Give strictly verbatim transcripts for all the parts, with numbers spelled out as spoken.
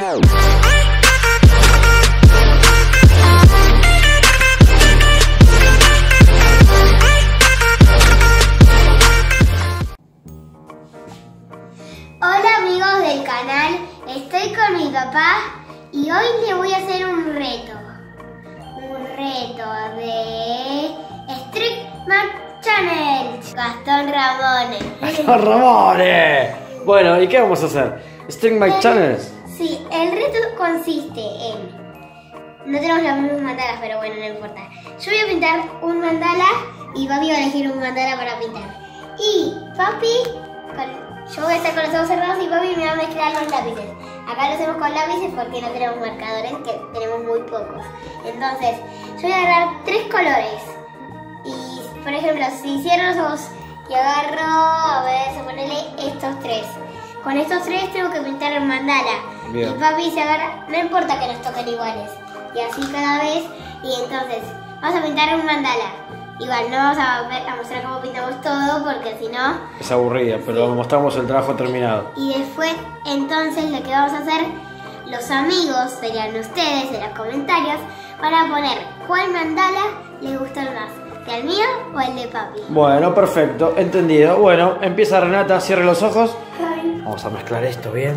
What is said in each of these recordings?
Hola amigos del canal, estoy con mi papá y hoy le voy a hacer un reto. Un reto de Street Mark Channel. Gastón Ramones. ¡Gastón Ramones! Bueno, ¿y qué vamos a hacer? ¿Street Mark Channel? Sí, el reto consiste en... No tenemos las mismas mandalas, pero bueno, no importa. Yo voy a pintar un mandala y papi va a elegir un mandala para pintar. Y papi... Con... Yo voy a estar con los ojos cerrados y papi me va a mezclar los lápices. Acá lo hacemos con lápices porque no tenemos marcadores, que tenemos muy pocos. Entonces, yo voy a agarrar tres colores. Y, por ejemplo, si cierro los ojos y agarro, a ver, se ponele estos tres. Con estos tres tengo que pintar el mandala. Bien. Y papi se agarra, no importa que nos toquen iguales. Y así cada vez. Y entonces, vamos a pintar un mandala. Igual no vamos a, ver, a mostrar cómo pintamos todo porque si no... Es aburrida, pero mostramos el trabajo terminado. Y después, entonces, lo que vamos a hacer, los amigos, serían ustedes en los comentarios, van a poner cuál mandala les gustó más, el mío o el de papi. Bueno, perfecto, entendido. Bueno, empieza Renata, cierre los ojos. Ay. Vamos a mezclar esto bien.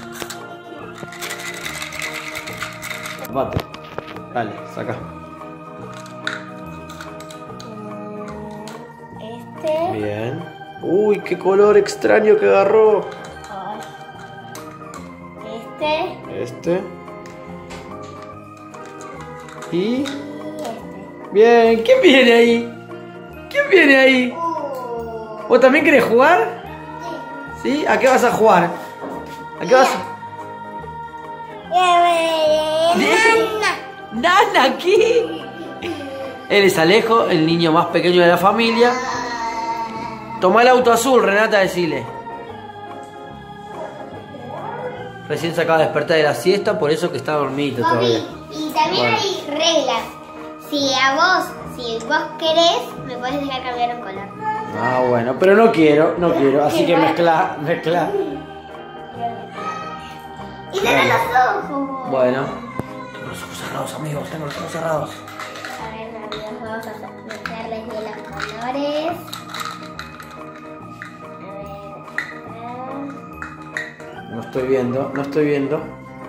Bate. Dale, saca. Bien. Uy, qué color extraño que agarró. Este. Este. Y... este. Bien. ¿Quién viene ahí? ¿Quién viene ahí? Uh. ¿Vos también querés jugar? Sí. ¿Sí? ¿A qué vas a jugar? ¿A qué vas a...? ¿Nana? ¿Nana aquí? Él es Alejo, el niño más pequeño de la familia. Toma el auto azul, Renata, decile. Recién se acaba de despertar de la siesta, por eso que está dormido todavía. Y también bueno, hay reglas. Si a vos, si vos querés, me podés dejar cambiar un color. Ah, bueno, pero no quiero, no quiero, así que mezcla, mezcla. Y cierra los ojos. Bueno. Tengo los ojos cerrados, amigos, tengo los ojos cerrados. A ver, amigos, vamos a mezclarles bien los colores. No estoy viendo, no estoy viendo.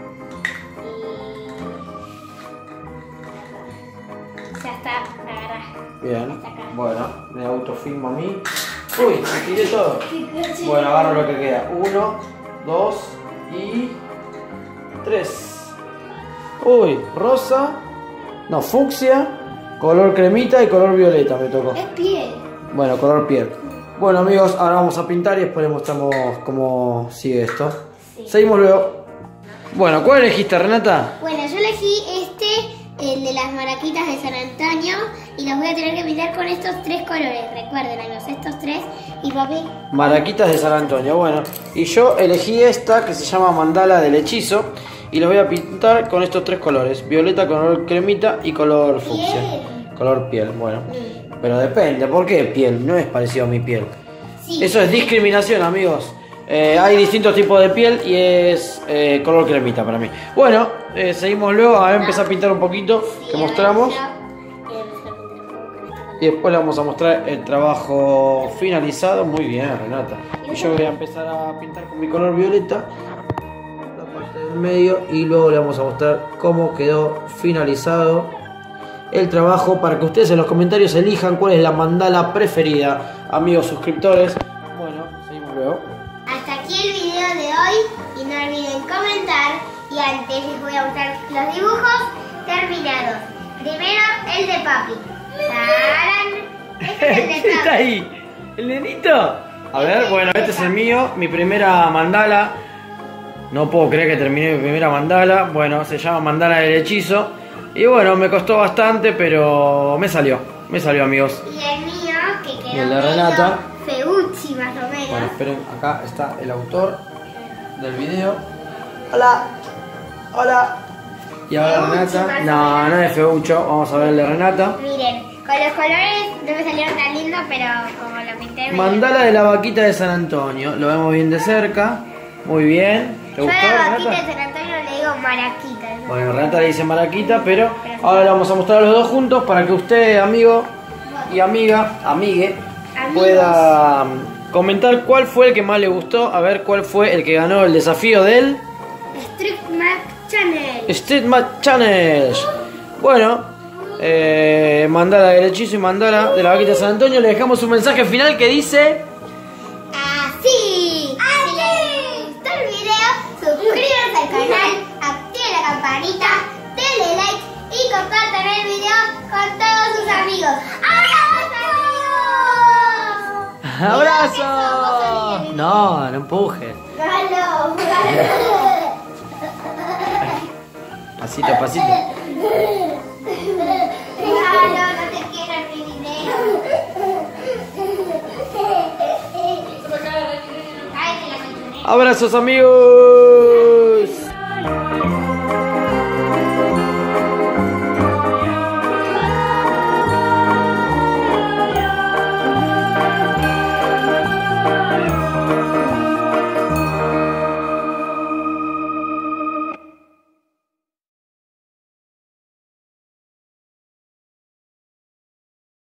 Ya está, agarra. Bien, bueno, me autofilmo a mí. Uy, me tiré todo. Bueno, agarro lo que queda. Uno, dos y tres. Uy, rosa, no, fucsia, color cremita y color violeta me tocó. Es piel. Bueno, color piel. Bueno amigos, ahora vamos a pintar y después les mostramos cómo sigue esto. Sí. Seguimos luego. Bueno, ¿cuál elegiste, Renata? Bueno, yo elegí este, el de las maraquitas de San Antonio. Y los voy a tener que pintar con estos tres colores. Recuerden, amigos, estos tres. Y papi. Maraquitas de San Antonio, bueno. Y yo elegí esta que se llama mandala del hechizo. Y los voy a pintar con estos tres colores. Violeta, color cremita y color fucsia. Piel. Color piel, bueno. Mm. Pero depende, ¿por qué piel? No es parecido a mi piel. Sí. Eso es discriminación, amigos. Eh, hay distintos tipos de piel y es eh, color cremita para mí. Bueno, eh, seguimos luego. A ver, empezar a pintar un poquito, sí, que mostramos. Y después le vamos a mostrar el trabajo finalizado. Muy bien, Renata. Y yo voy a empezar a pintar con mi color violeta la parte del medio y luego le vamos a mostrar cómo quedó finalizado el trabajo para que ustedes en los comentarios elijan cuál es la mandala preferida, amigos suscriptores. Bueno, seguimos luego. Hasta aquí el video de hoy y no olviden comentar. Y antes les voy a mostrar los dibujos terminados. Primero el de papi. Este es el de papi. ¿Está ahí? ¿El nenito? A ver, este bueno, este es el mío, mi primera mandala. No puedo creer que terminé mi primera mandala. Bueno, se llama mandala del hechizo. Y bueno, me costó bastante, pero me salió. Me salió, amigos. Y el mío, que quedó y el de Renata. Feucci, más o menos. Bueno, esperen, acá está el autor del video. Hola. Hola. Y ahora Renata. No, no es Feucho. Vamos a ver el de Renata. Miren, con los colores no me salieron tan lindos, pero como lo pinté... Mandala de la vaquita de San Antonio. Lo vemos bien de cerca. Muy bien. ¿Te Yo gustó, a la vaquita Renata? de San Antonio le digo digo maraquita. ¿No? Bueno, Renata le dice maraquita, pero ahora le vamos a mostrar a los dos juntos para que usted, amigo y amiga, amigue, Amigos. pueda comentar cuál fue el que más le gustó, a ver cuál fue el que ganó el desafío del Street Map Channel. Street Map Challenge. Bueno, eh, mandala del hechizo y mandala de la vaquita de San Antonio. Le dejamos un mensaje final que dice: Así. Si les gustó el video, suscríbanse al canal, activen la campanita, denle like y compartan el video con todos sus amigos. ¡Abrazo, amigos! ¡Abrazo! No, no empujes. ¡Galo! Pasito, pasito. ¡Galo! No te quiero en mi video. Abrazos, amigos.